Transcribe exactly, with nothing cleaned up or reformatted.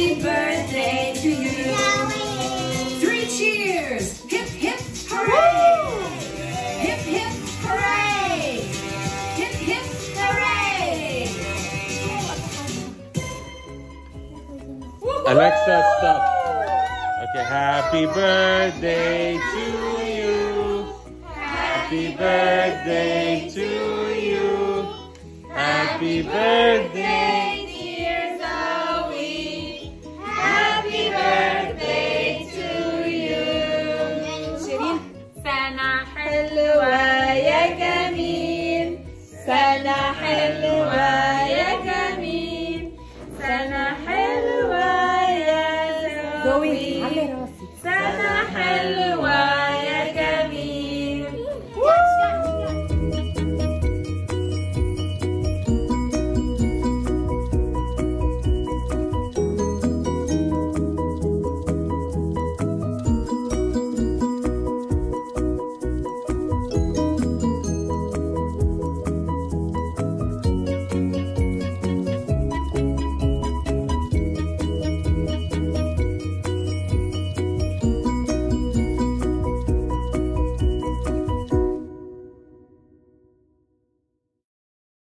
Happy birthday to you. Three cheers. Hip, hip, hooray. Hip, hip, hooray. Hip, hip, hooray. Alexa, stop. Okay, happy birthday to you. Happy birthday to you. Happy birthday, dear Zoe. Happy birthday to you. شيرين. سنة حلوة يا جميل. سنة حلوة يا جميل. سنة حلوة يا زوي.